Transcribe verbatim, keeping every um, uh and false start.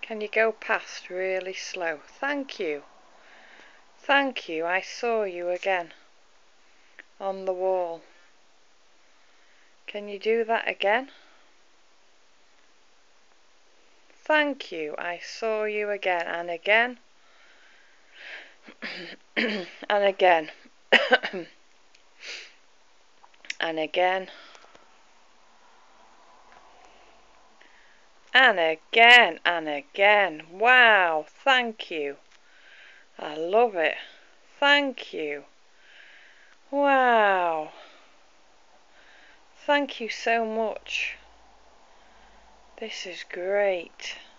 Can you go past really slow? Thank you. Thank you. I saw you again on the wall. Can you do that again? Thank you. I saw you again and again and again and again and again and again. Wow, thank you. I love it. Thank you. Wow. Thank you so much. This is great.